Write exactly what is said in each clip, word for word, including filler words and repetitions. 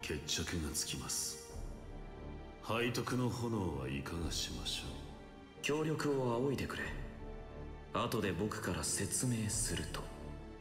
決着がつきます。背徳の炎はいかがしましょう。 協力を仰いでくれ。後で僕から説明すると。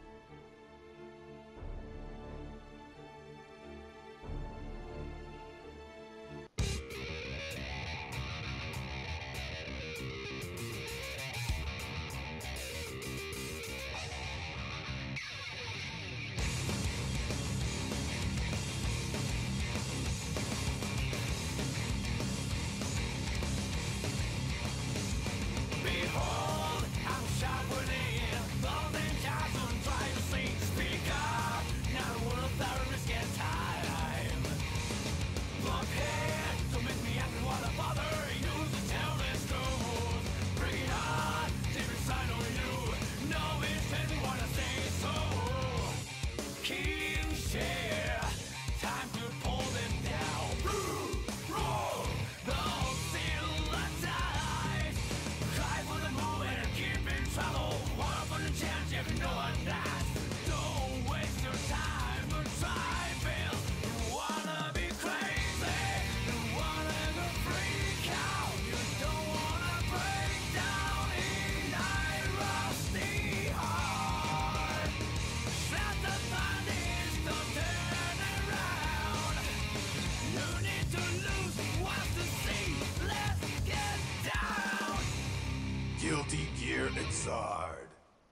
Guilty Gear Xrd.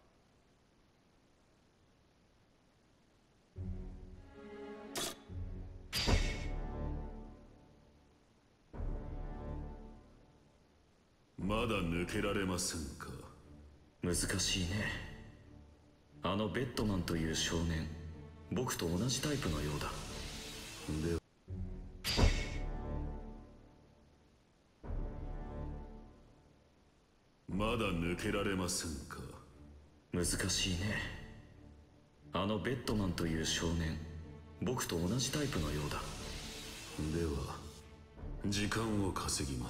まだ抜けられませんか。 難しいね。あのベッドマンという少年、僕と同じタイプのようだ。 ではまだ抜けられませんか。 難しいね。あのベッドマンという少年、僕と同じタイプのようだ。 では時間を稼ぎます。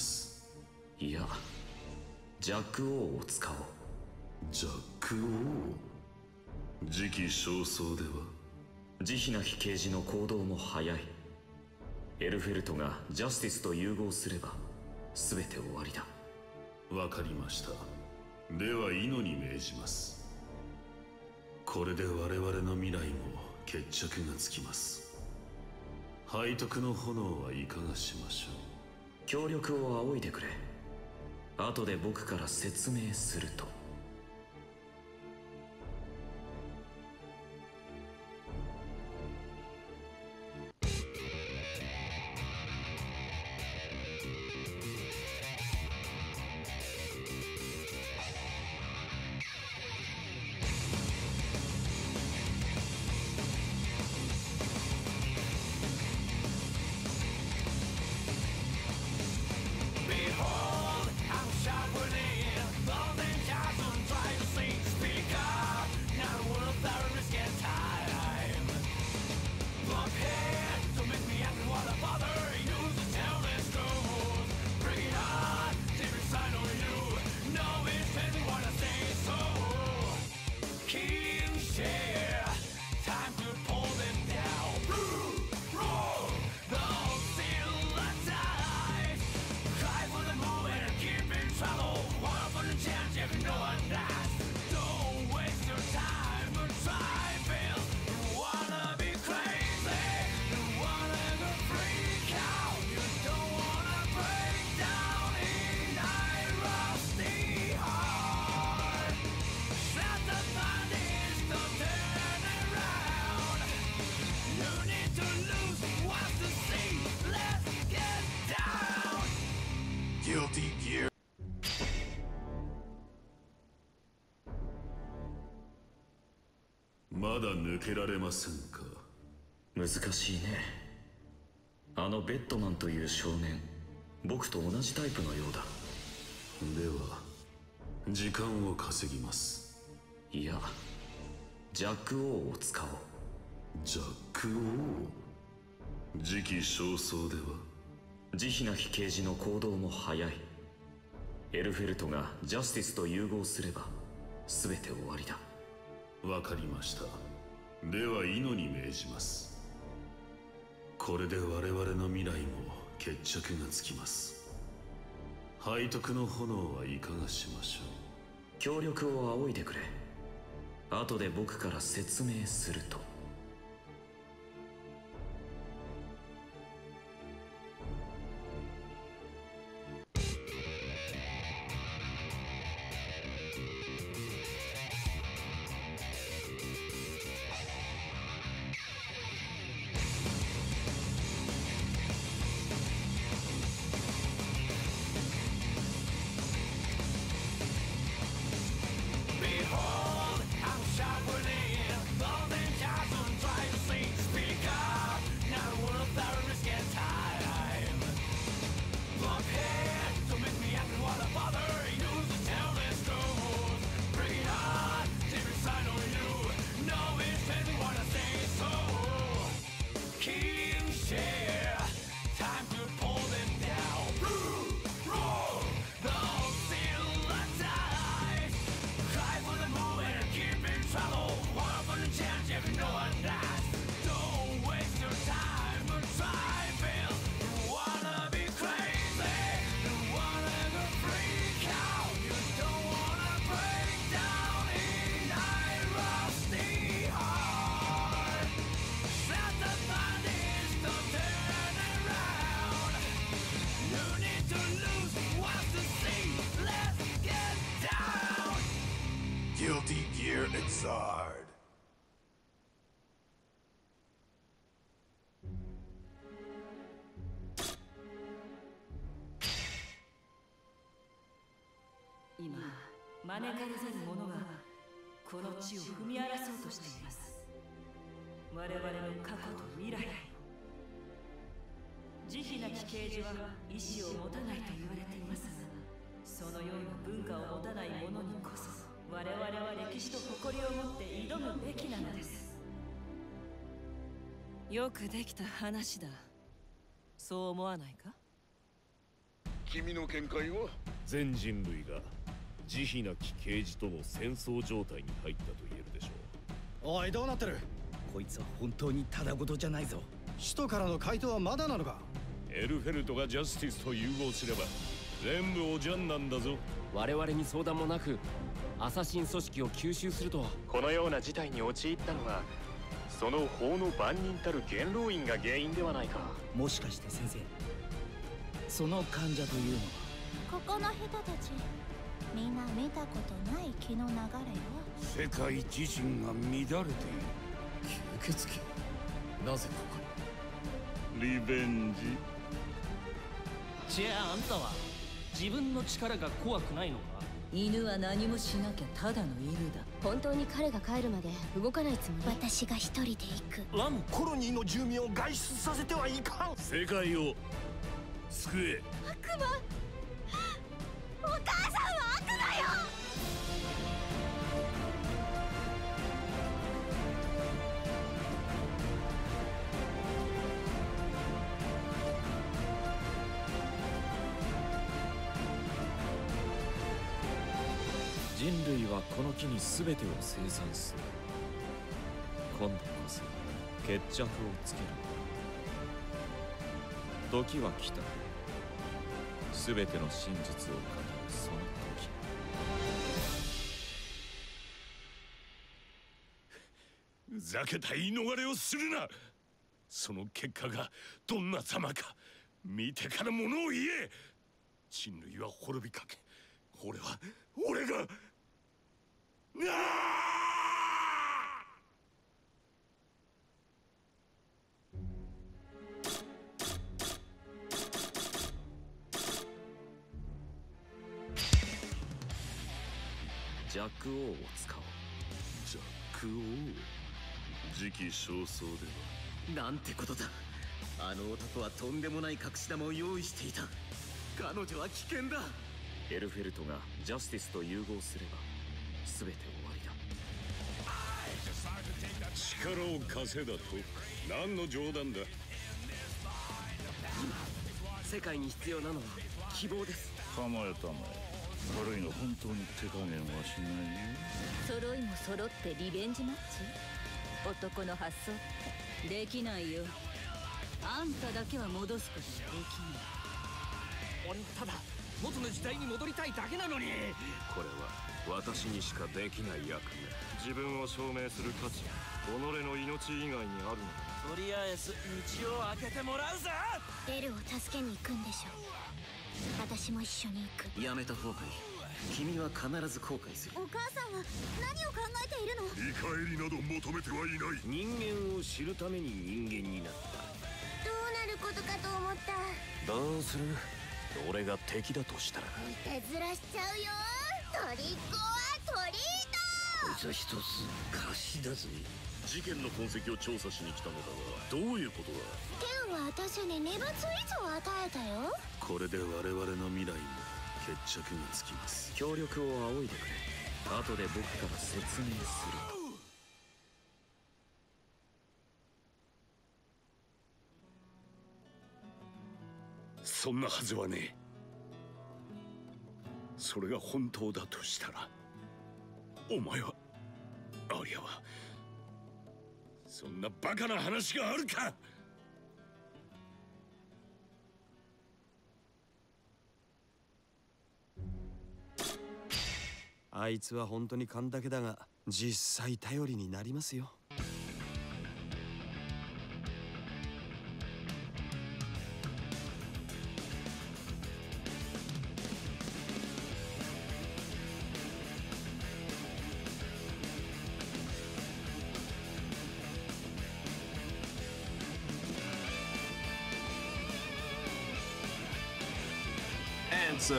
いや、ジャック王を使おう。 ジャック王、時期尚早では。 慈悲なき刑事の行動も早い。エルフェルトがジャスティスと融合すれば全て終わりだ。 わかりました。ではイノに命じます。これで我々の未来も決着がつきます。背徳の炎はいかがしましょう。 協力を仰いでくれ。後で僕から説明すると。 Guilty Gear. まだ抜けられませんか。 難しいね。あのベッドマンという少年、僕と同じタイプのようだ。 では時間を稼ぎます。 いや、ジャック王を使おう。 ジャック王、時期尚早では。 慈悲なき刑事の行動も早い。エルフェルトがジャスティスと融合すれば全て終わりだ。 わかりました。ではイノに命じます。 これで我々の未来も決着がつきます。背徳の炎はいかがしましょう。 協力を仰いでくれ。後で僕から説明すると。 Guilty Gear Exard. 今、招かれざる者がこの地を踏み荒らそうとしています。我々の過去と未来。慈悲なき啓示は意志を持たないと言われていますが、そのような文化を持たない者にこそ我々は歴史と誇りを持って挑むべきなのです。よくできた話だ。そう思わないか？ 君の見解は？ 全人類が慈悲なき啓示との戦争状態に入ったと言えるでしょう。 おい、どうなってる？こいつは本当にただごとじゃないぞ。首都からの回答はまだなのか？ エルフェルトがジャスティスと融合すれば全部おじゃんなんだぞ。 我々に相談もなくアサシン組織を吸収するとは。 このような事態に陥ったのはその法の番人たる元老院が原因ではないか。 もしかして先生、その患者というのは？ ここの人たちみんな見たことない気の流れよ。 世界自身が乱れている。 吸血鬼、なぜここに？リベンジ。 じゃああんたは自分の力が怖くないのか？ 犬は何もしなきゃただの犬だ。 本当に彼が帰るまで動かないつもり。私が一人で行く。 ラム、 コロニーの住民を外出させてはいかん。 世界を救え。 悪魔、お母さんは悪だよ。 人類はこの木に全てを生産する。今度こそ決着をつける。時は来た。全ての真実を語るその時。 ふざけた言い逃れをするな。その結果がどんな様か見てからものを言え。人類は滅びかけ、俺は俺がジャック・オーを使おう。 ジャック・オー、時期尚早では。 なんてことだ。あの男はとんでもない隠し玉を用意していた。彼女は危険だ。 エルフェルトがジャスティスと融合すれば全て終わりだ。 力を稼いだと何の冗談だ。 今世界に必要なのは希望です。 構えたまえ。悪いの本当に手加減はしないよ。 揃いも揃ってリベンジマッチ？男の発想ってできないよ。 あんただけは戻すことができない。 俺はただ元の時代に戻りたいだけなのに。 これは私にしかできない役目。 自分を証明する価値、己の命以外にあるのだ。 とりあえず道を開けてもらうぞ。 ベルを助けに行くんでしょ。私も一緒に行く。 やめた方がいい。君は必ず後悔する。 お母さんは何を考えているの？ 見返りなど求めてはいない。 人間を知るために人間になった。 どうなることかと思った。 どうする？俺が敵だとしたら。 いたずらしちゃうよ。トリックオアトリート。 こいつは一つ貸しだぜ。 事件の痕跡を調査しに来たのだが、どういうことだ？ ケンは私にネバツイズを与えたよ。 これで我々の未来も決着がつきます。 協力を仰いでくれ。後で僕から説明すると。 そんなはずはねえ。それが本当だとしたら、お前はアリアはそんなバカな話があるか。 あいつは本当に勘だけだが実際頼りになりますよ。 Answer.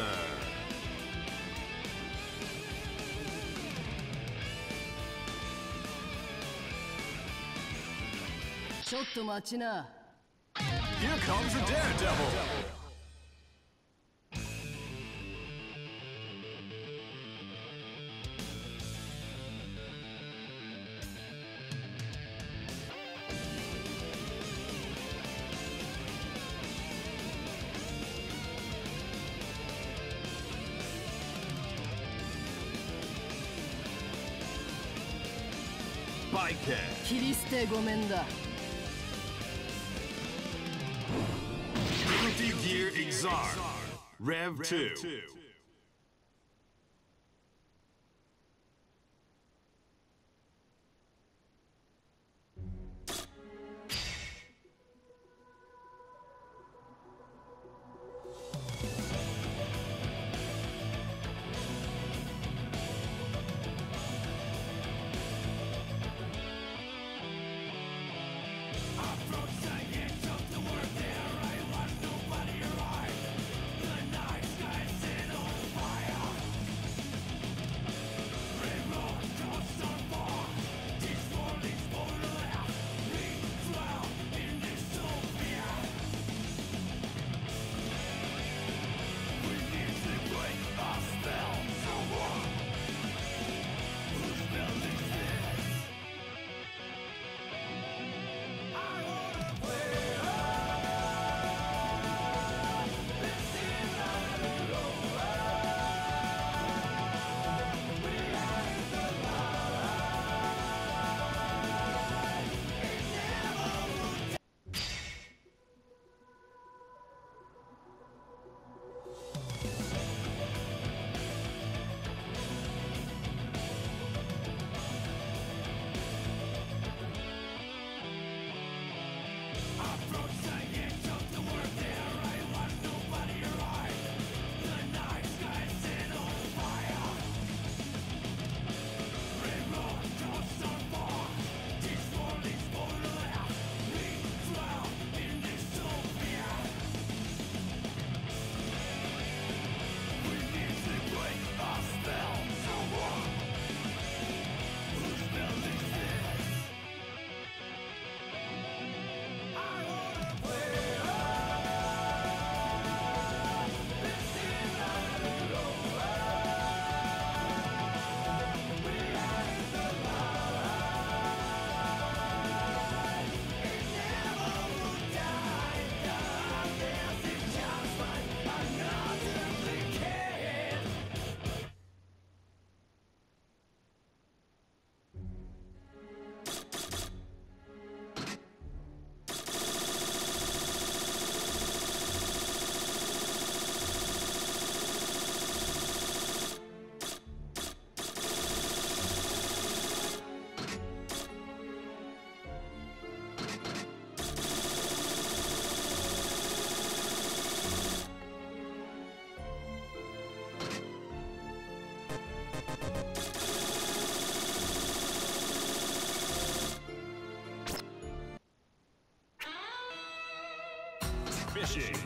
ちょっと待ちな。 Here comes a daredevil. Bike head. 切り捨てごめんだ。 Guilty Gear Exar. Rev two. fishing.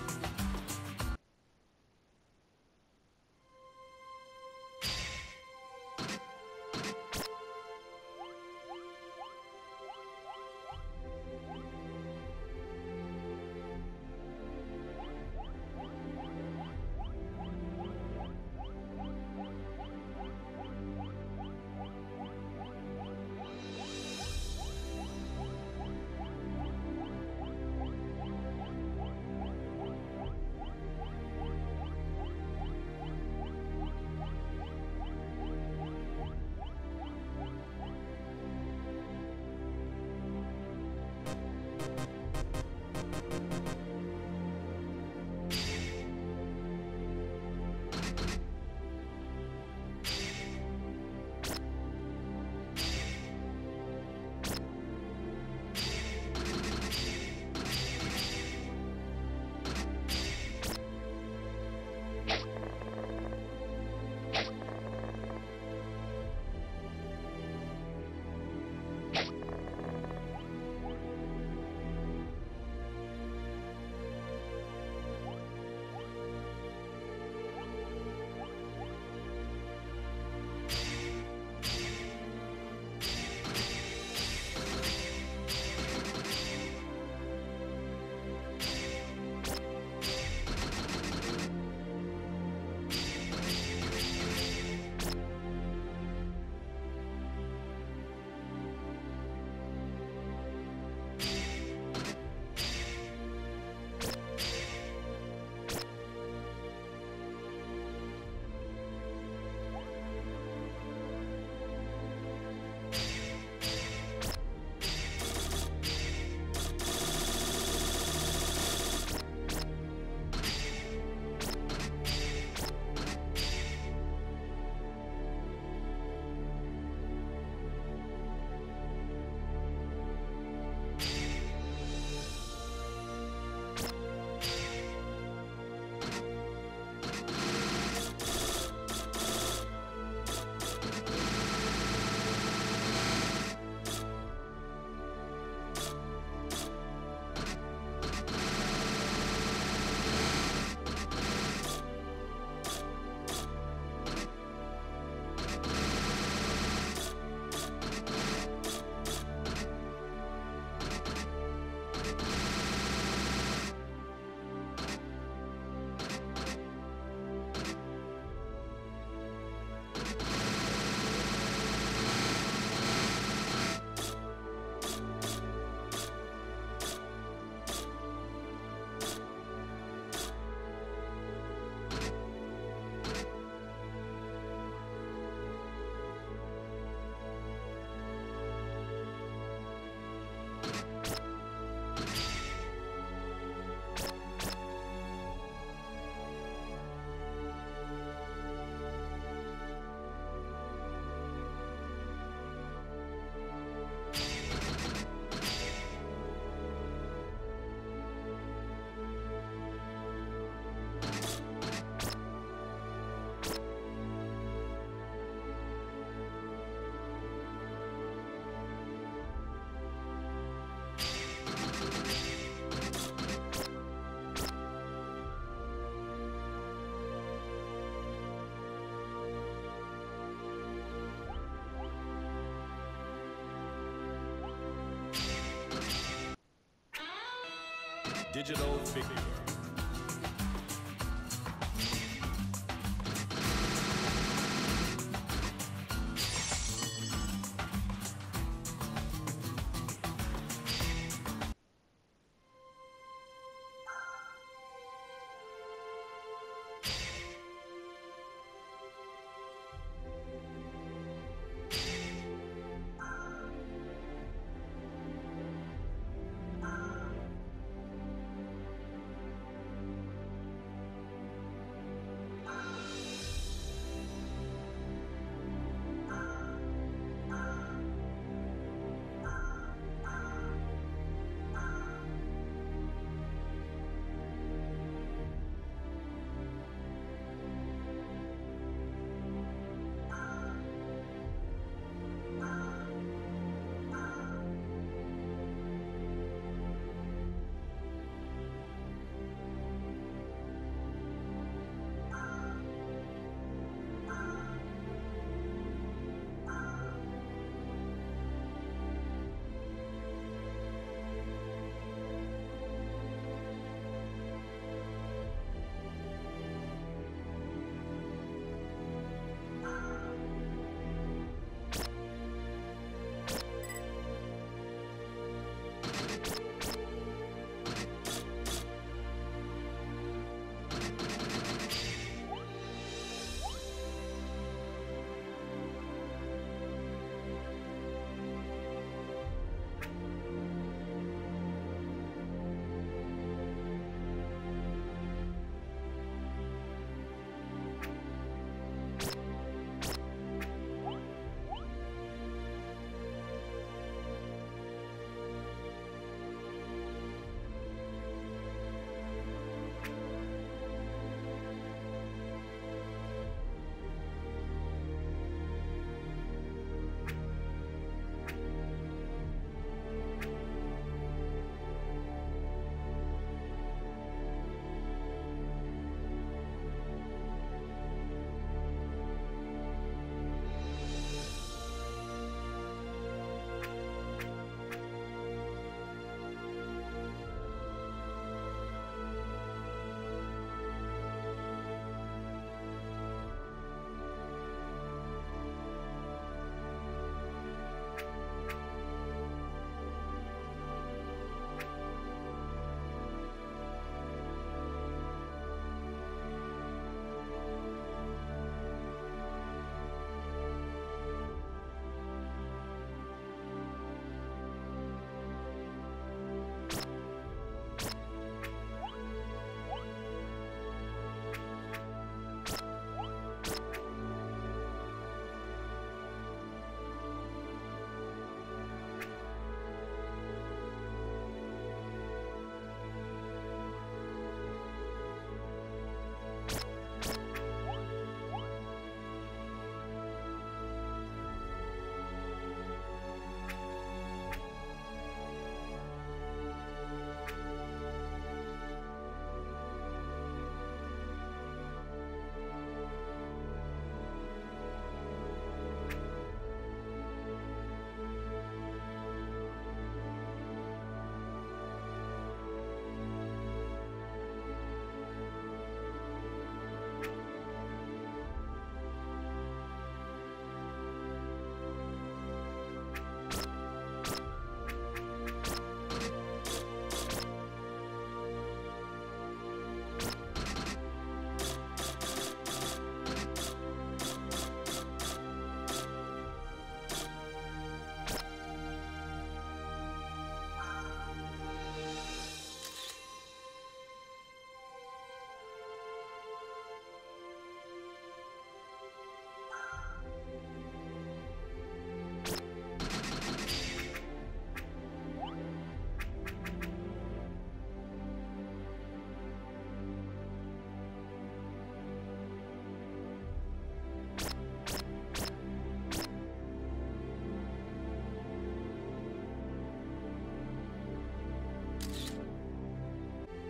Digital figure.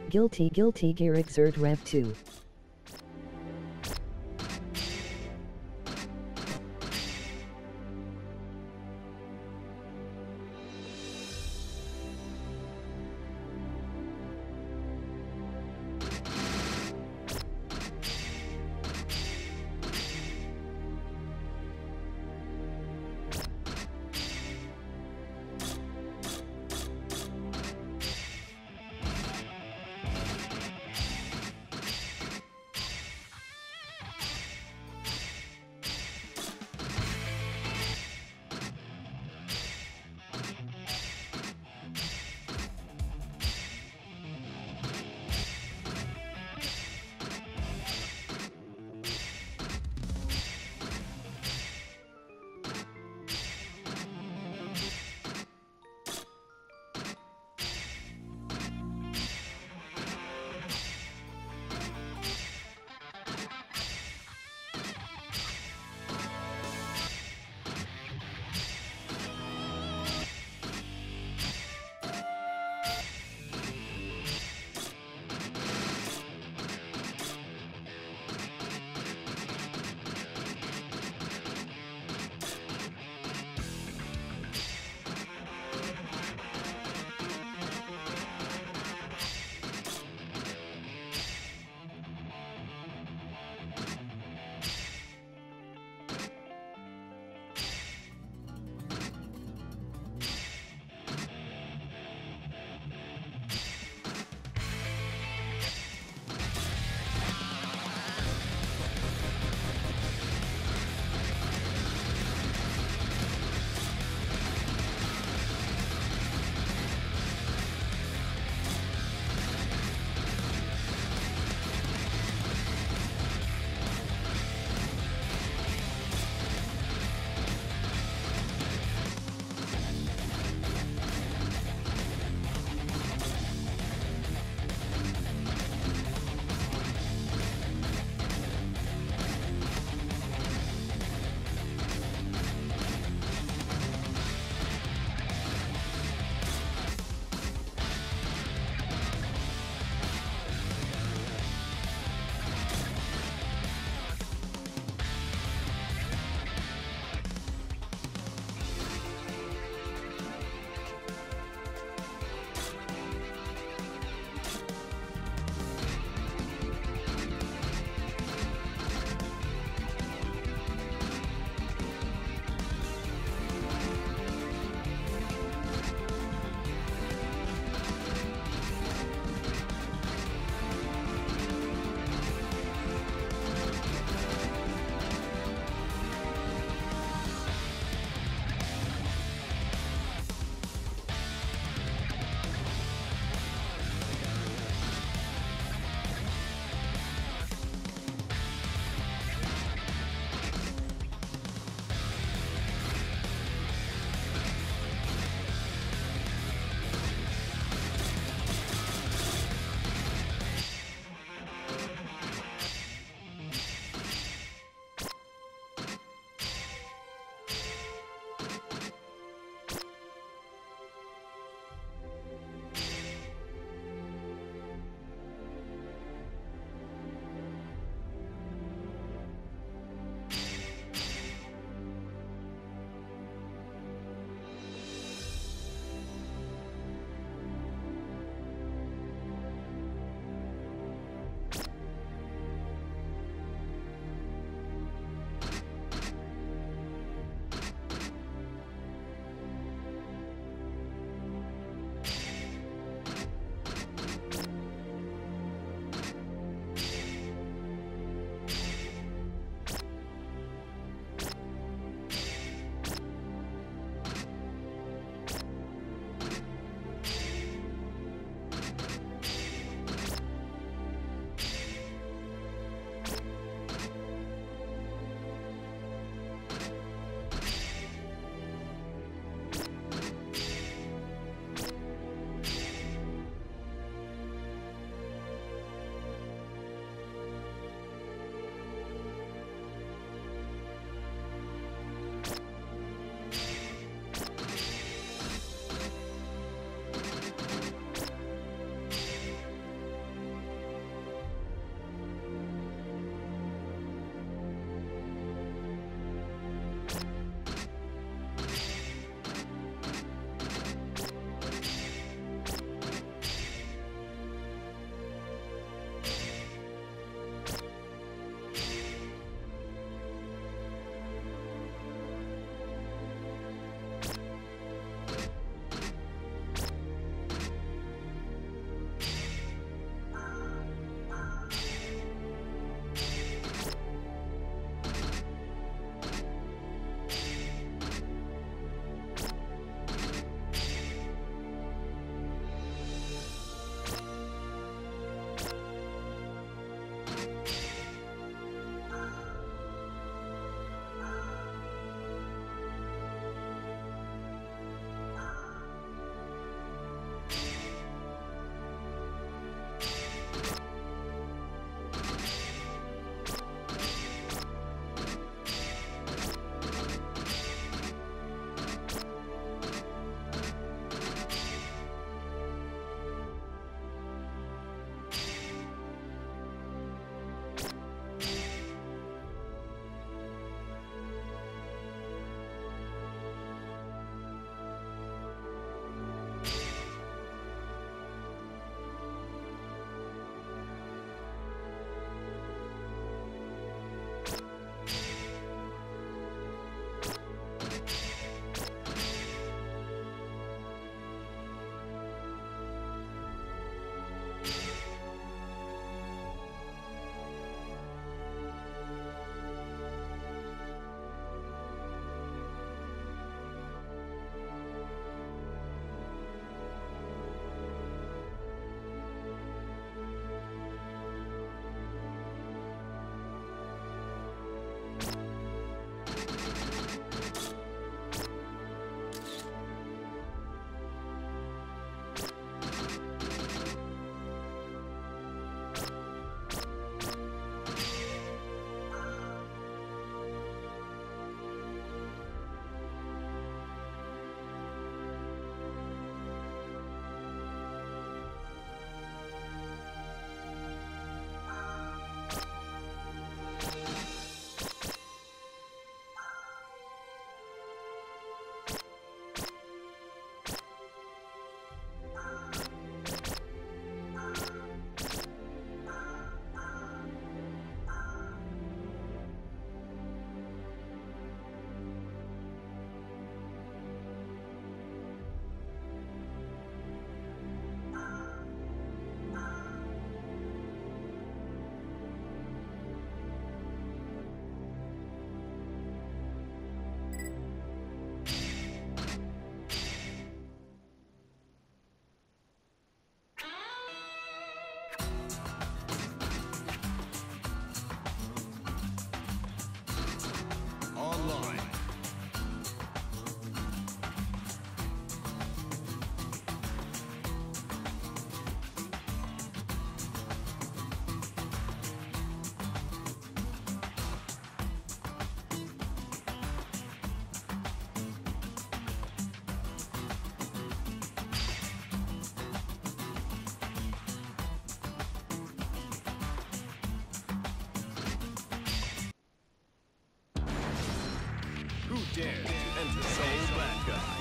Guilty Guilty Gear Exert Rev two. dares to enter Soul Bad Guy?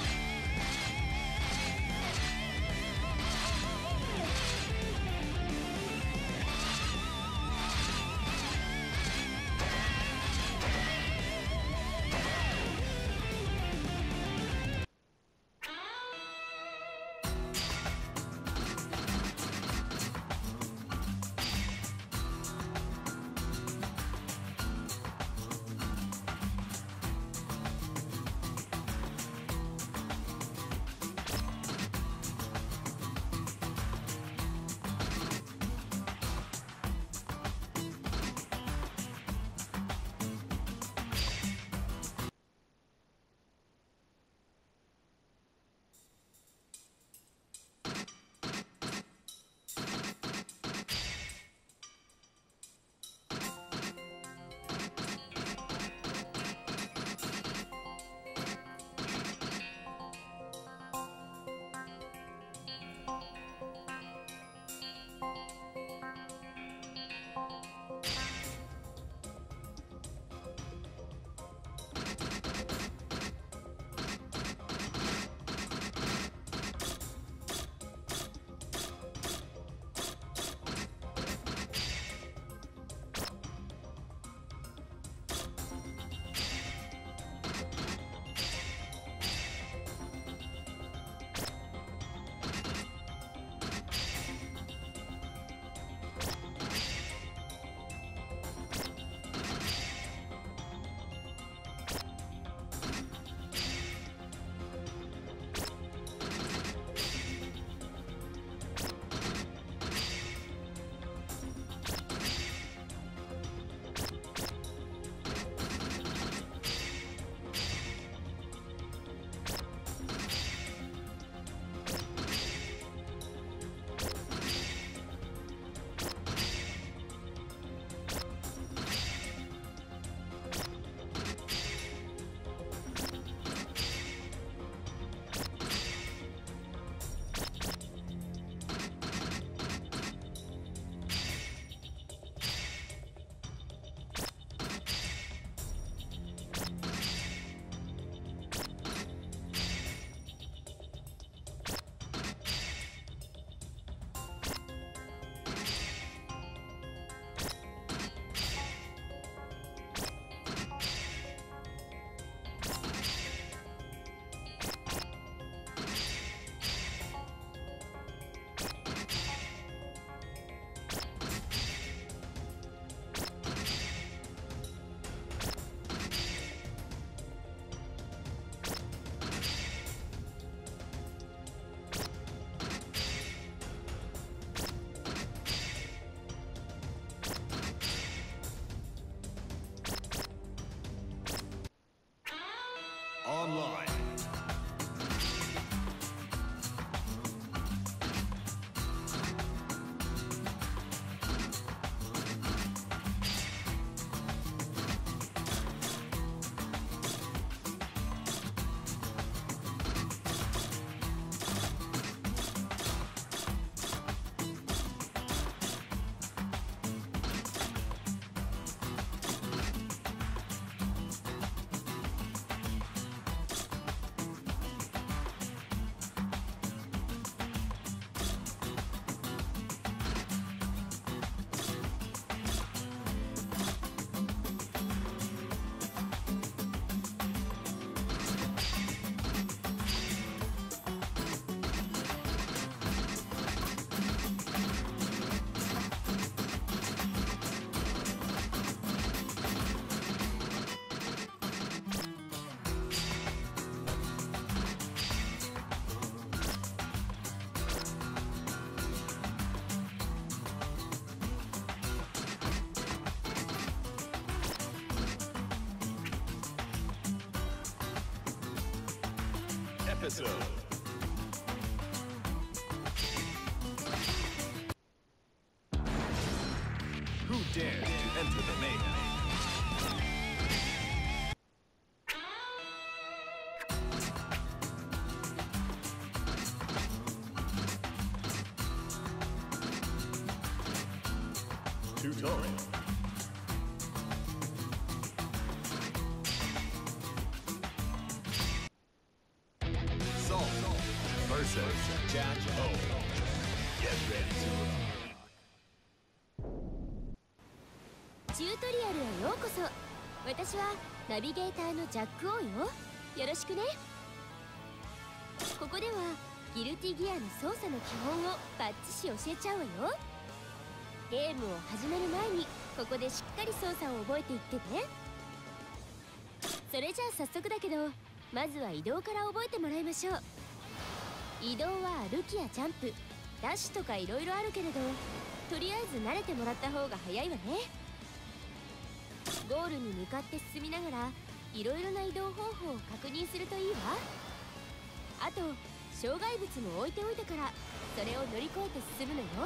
Online. Episode. Who dares to enter the mayhem? Tutorial. Jack O. Get ready to rock. チュートリアルへようこそ。私はナビゲーターのジャック・オーよ。よろしくね。ここではギルティギアの操作の基本をバッチシ教えちゃうわよ。ゲームを始める前にここでしっかり操作を覚えていってね。それじゃあ早速だけど、まずは移動から覚えてもらいましょう。移動は歩きやジャンプ、ダッシュとかいろいろあるけれど、とりあえず慣れてもらった方が早いわね。ゴールに向かって進みながらいろいろな移動方法を確認するといいわ。あと障害物も置いておいてからそれを乗り越えて進むのよ。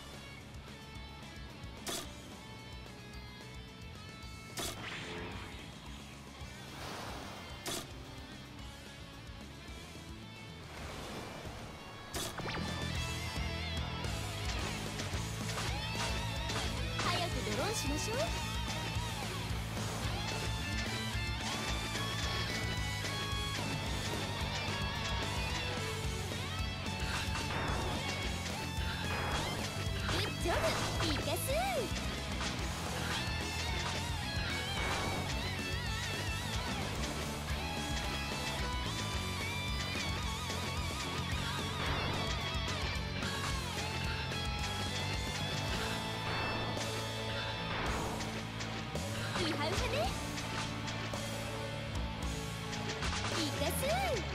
早くドローンしましょう。ジョブいかす。ウハウハね。いかす。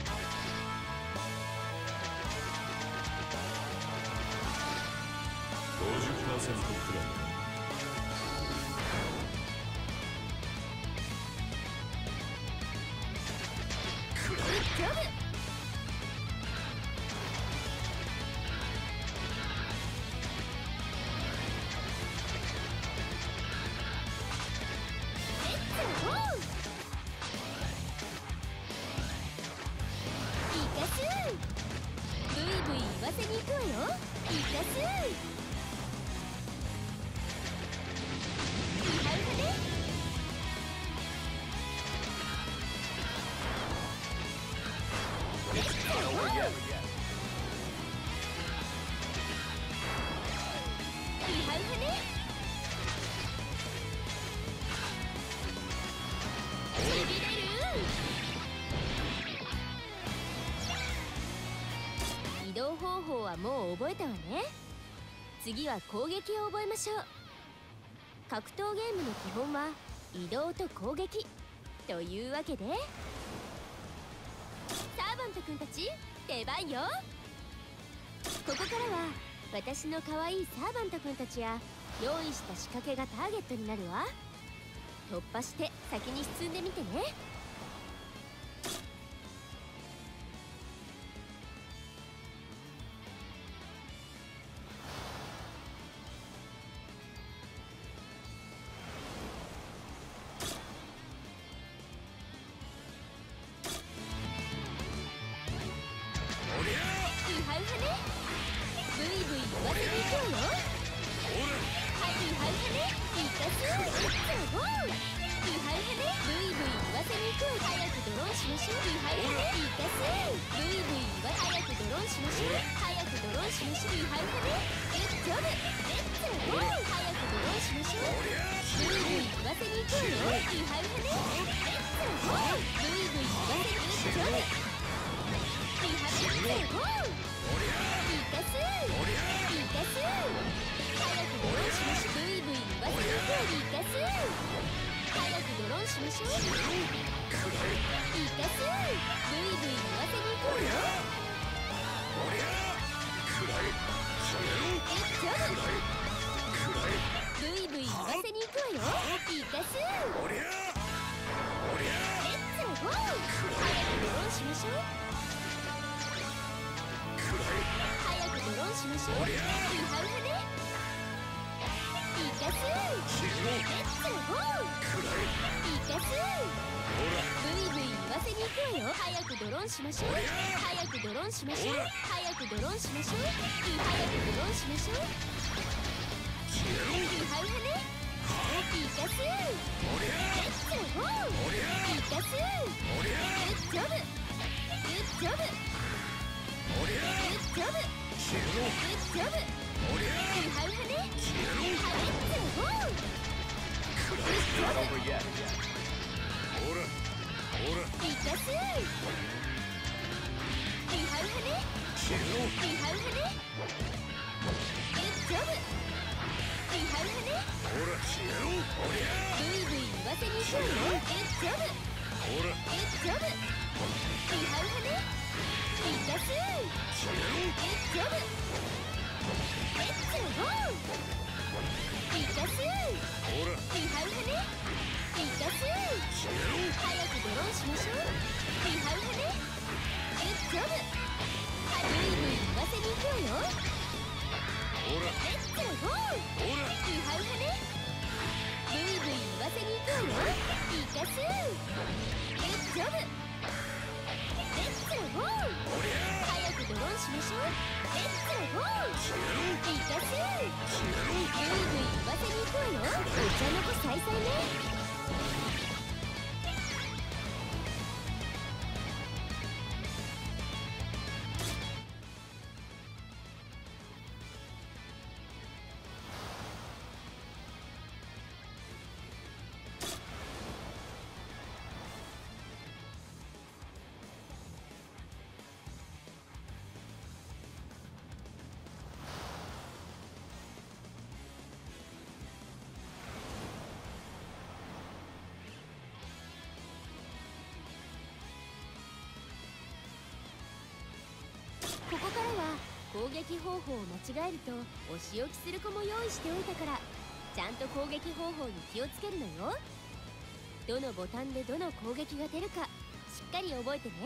ごじゅっパーセント くらい。 ジョブ。レッツゴー。いかす。ブイブイ言わせに行くわよ。いかす。ウハウハね。レッツゴー。ウハウハね。しびれる。移動方法はもう覚えたわね。次は攻撃を覚えましょう。格闘ゲームの基本は移動と攻撃というわけで、サーバント君たち出番よ。ここからは私の可愛いサーバント君たちや用意した仕掛けがターゲットになるわ。突破して先に進んでみてね。ウハウハね。ブイブイ言わせに行くわよ。はい、ウハウハね。いかす。レッツゴー。ウハウハね。ブイブイ言わせに行くわよ。早くドローンしましょう。ウハウハね。いかす。ブイブイ言わ早くドローンしましょう。早くドローンしましょう。ウハウハね。グッジョブ。レッツゴー。早くドローンしましょう。ブイブイ言わせに行くわよ。ウハウハね。レッツゴー。ブイブイ言わせにグッジョブ。ウハウハね。ゴー。いかす。いかす。早くドローンしましょう。ブイブイ言わせに行くわよ。いかす。早くドローンしましょう。いかす。ブイブイ言わせに行くわよ。グッジョブ。ブイブイ言わせに行くわよ。いかす。レッツゴー。早くドローンしましょう。早くドローンしましょう。ウハウハね。いかす。レッツゴー。いかす。ブイブイ言わせに行くわよ。早くドローンしましょう。早くドローンしましょう。早くドローンしましょう。早くドローンしましょう。ウハウハね。いかす。レッツゴー。いかす。グッジョブ。グッジョブ。 おりゃグッジョブ消えろグッジョブおりゃウハウハね消えろハレッツゴー食らいつけほらほらイカスーウハウハね消えろウハウハねグッジョブウハウハねほら消えろおりゃブイブイ言わせに行くよグッジョブほらグッジョブウハウハねイカスー消えろグッジョブレッツゴーイカスーほらウハウハねイカスー消えろ早くドローンしましょうウハウハねグッジョブブイブイ言わせに行くわよほらレッツゴーほらウハウハねブイブイ言わせに行くわよイカスーグッジョブレッツゴーおりゃ早くドローンしましょうレッツゴー消えろイカスー消えろブイブイ言わせに行くわよお茶の子さいさいねここからは攻撃方法を間違えるとお仕置きする子も用意しておいたからちゃんと攻撃方法に気をつけるのよ。どのボタンでどの攻撃が出るかしっかり覚えてね。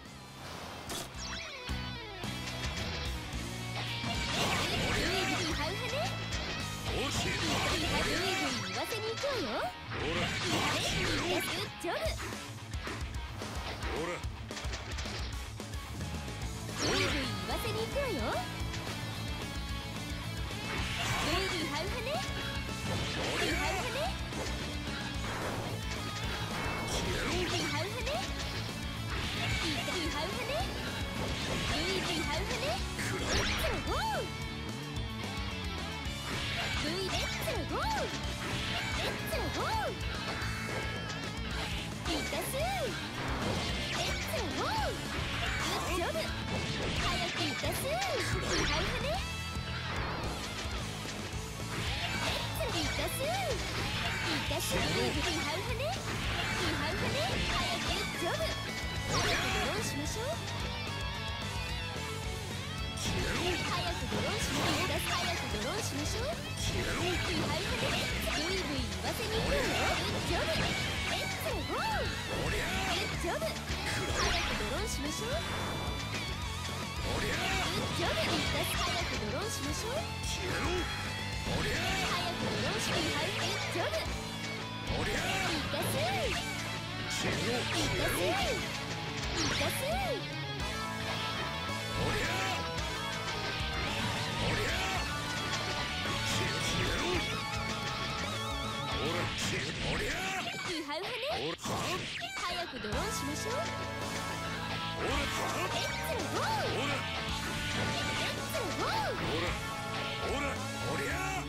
グイグイハウハね教えろグイグイ言わせに行くわよ。 ほら消えろグッジョブほらグイグイ言わせに行くわよ。グイグイハウハねグイハウハねグイハウハねイカグイハウハねグイグイハウハねレッツゴーグイレッツゴーレッツゴーイカスーレッツゴーグッジョブ早くイカスーイハウハねレッツイカスーイカスーイハウハねイハウハね早くグッジョブ早くドローンしましょう消えろ早くドローンしましょう早くドローンしましょう消えろイハウハねグイグイ言わせに行くわよ。グッジョブレッツゴーおりゃグッジョブ早くドローンしましょうおりゃグッジョブイカス早くドローンしましょう消えろおりゃ早くドローンしイハウグッジョブおりゃイカス消えろイカス消えろイカスおりゃおりゃ消え消えろほら消えおりゃイハウハねほらは早くドローンしましょうほらはレッツゴーほらレッツゴーほらほらおりゃ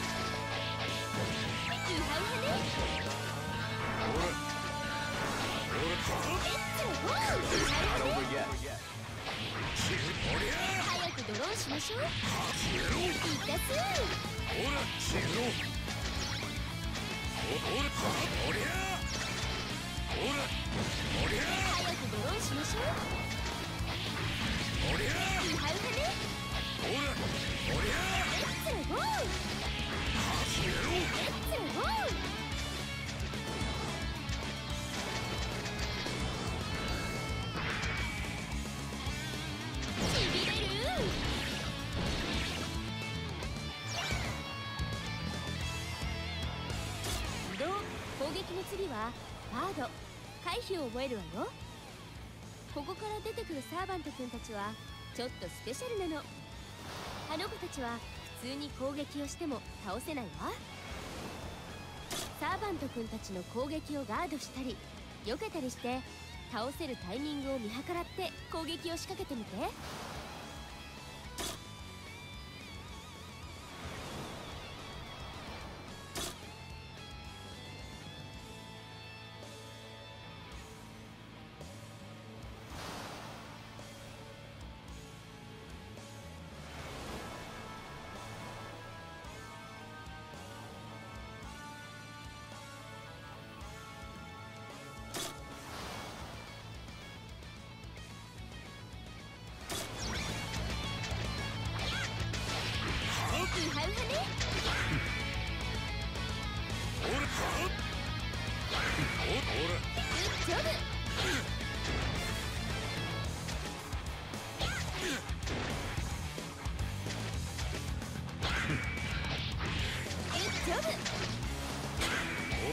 イハウハねほらほらはレッツゴーイハウハね消えおりゃ早くドローンしましょう消えろイカスほら消えろほほらはおりゃほらおりゃ早くドローンしましょうおりゃイハウハねほらおりゃレッツゴー消えろレッツゴーしびれる移動攻撃の次はガード回避を覚えるわよ。ここから出てくるサーバント君たちはちょっとスペシャルなの。あの子たちは普通に攻撃をしても倒せないわ。サーバント君たちの攻撃をガードしたり避けたりして倒せるタイミングを見計らって攻撃を仕掛けてみて。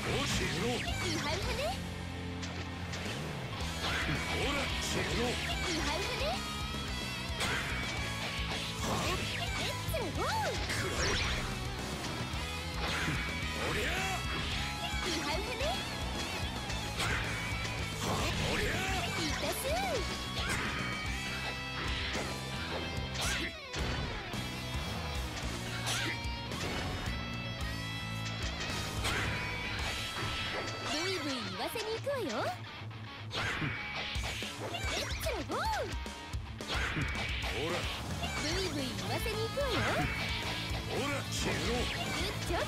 いはいはね。 ほらチェロいはいはね。レッツゴー。 おりゃいはいはね。 おりゃいたすブイブイ言わせに行くわよ。レッツゴー。 ほらブイブイ言わせに行くわよ。 ほらチェログッジョブ。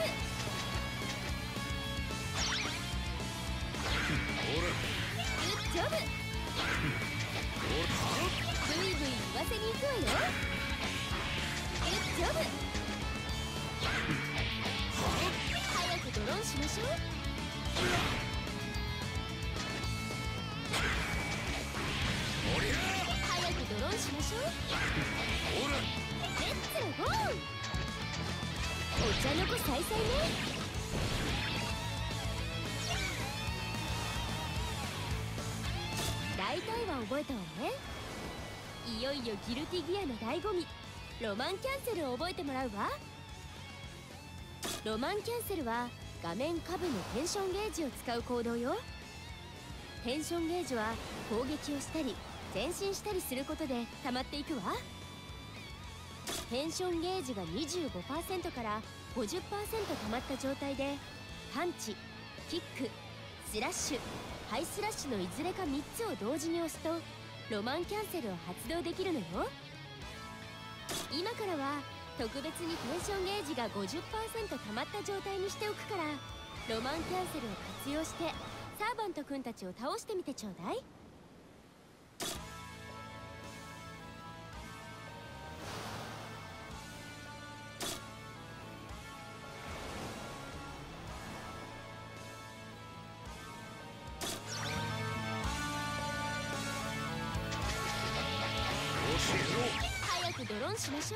ほらグッジョブ。ブイブイ言わせに行くわよ。グッジョブ。早くドローンしましょう。 おりゃ早くドローンしましょう。 ほらレッツゴー。お茶の子さいさいね。大体は覚えたわね。いよいよギルティギアの醍醐味、ロマンキャンセルを覚えてもらうわ。ロマンキャンセルは画面下部のテンションゲージを使う行動よ。テンションゲージは攻撃をしたり前進したりすることで溜まっていくわ。テンションゲージが にじゅうごパーセント から ごじゅっパーセント 溜まった状態でパンチ、キック、スラッシュ、ハイスラッシュのいずれかみっつを同時に押すとロマンキャンセルを発動できるのよ。今からは特別にテンションゲージが ごじゅっパーセント 溜まった状態にしておくから、ロマンキャンセルを活用してサーバント君たちを倒してみてちょうだい。早くドローンしましょう。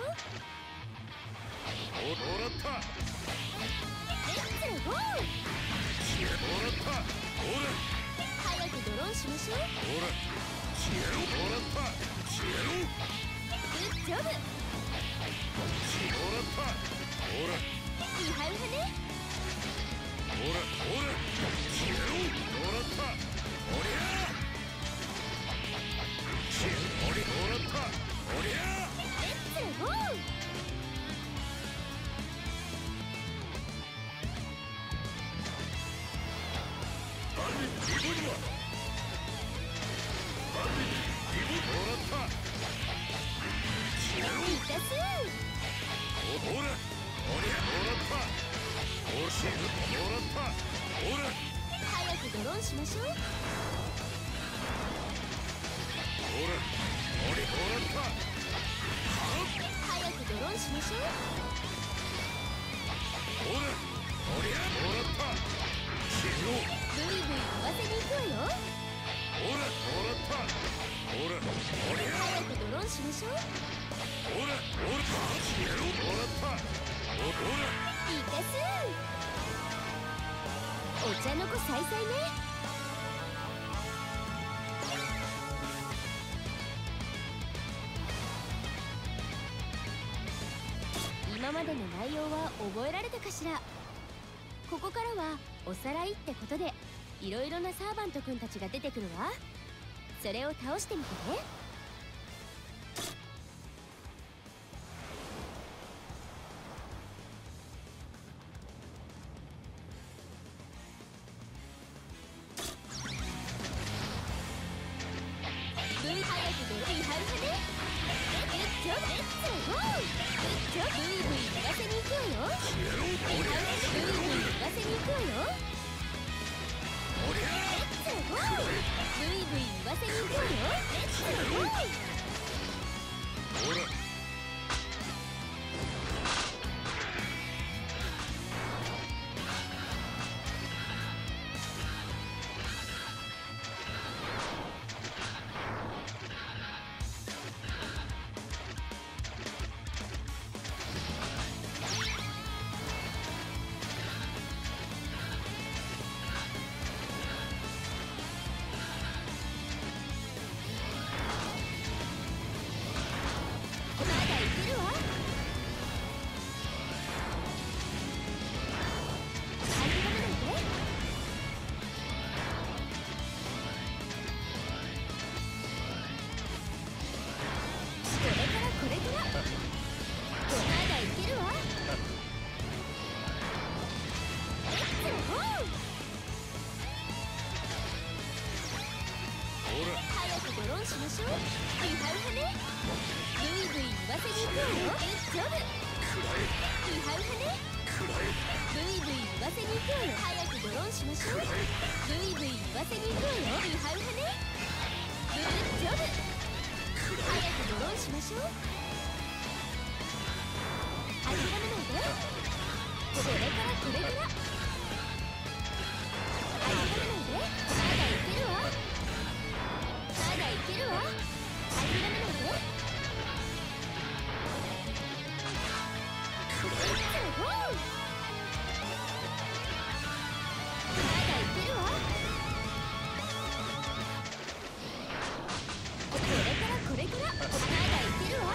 おもらったレッツゴー。 もらったほら早くドローンしましょう。 ほらチェロもらったチェログッジョブ。 もらったほらいはいはね。 ほらほらチェロもらったおりゃチェロおりもらったおりゃレッツゴー。 リボルはリボルもらったチェロいたすほらおりゃもらったおしもらったほら早くドローンしましょう。 ほらおりもらった早くドローンしましょう。 ほらおりゃもらったチェロブイブイ言わせに行くわよ。 ほらもらったほらおりゃ早くドローンしましょう。 ほらほらチェロもらったほらいたすお茶の子さいさいね。今までの内容は覚えられたかしら。ここからはおさらいってことでいろいろなサーバント君たちが出てくるわ。それを倒してみてね。ブイ早くドローンハルハでグッジョブ。レッツゴー。グッジョブ。ブイブイ言わせに行くわよ。ブイブイ言わせに行くわよ。レッツゴー。ブイブイ言わせに行くわよ。レッツゴー。 ほらしましょう。ウハウハね。ブイブイ言わせに行くわよ。ジョブ。ウハウハね。ブイブイ言わせに行くわよ。早くドローンしましょう。ブイブイ言わせに行くわよ。ウハウハね。グッジョブ。早くドローンしましょう。諦めないで。これからこれから諦めないで。まだいけるわ。まだいけるわ。諦めないで。すごい。まだいけるわ。これからこれからまだいけるわ。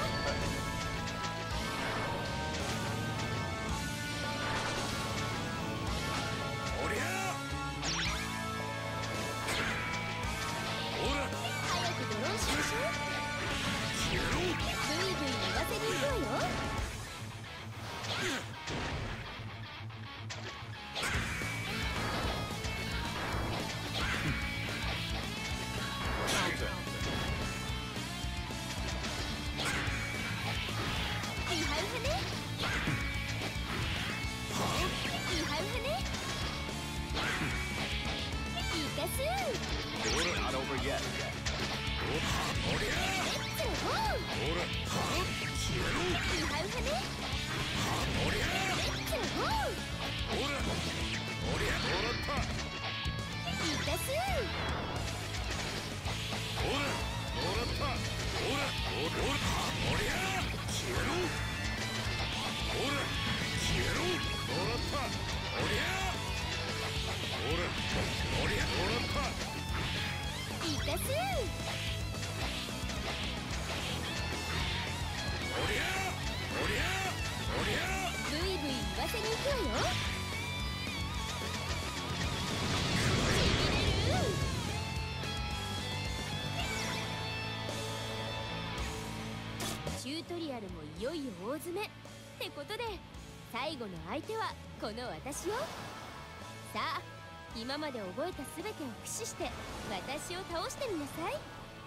チュートリアルもいよいよ大詰めってことで、最後の相手はこの私よ。さあ、今まで覚えた全てを駆使して私を倒してみなさい。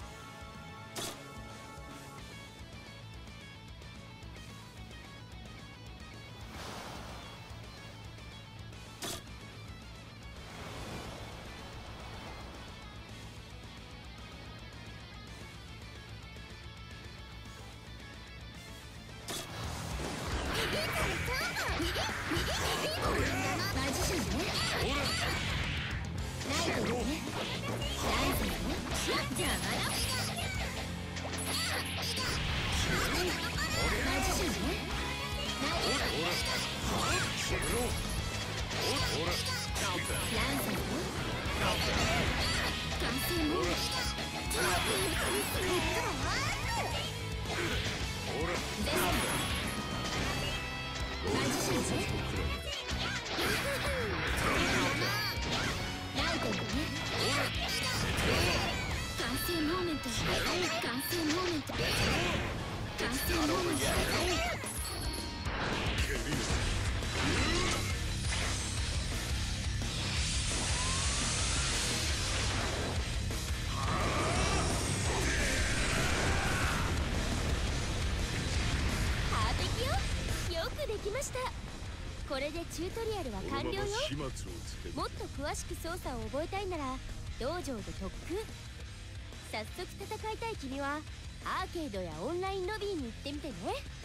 これでチュートリアルは完了よ。もっと詳しく操作を覚えたいなら道場で特訓。早速戦いたい君はアーケードやオンラインロビーに行ってみてね。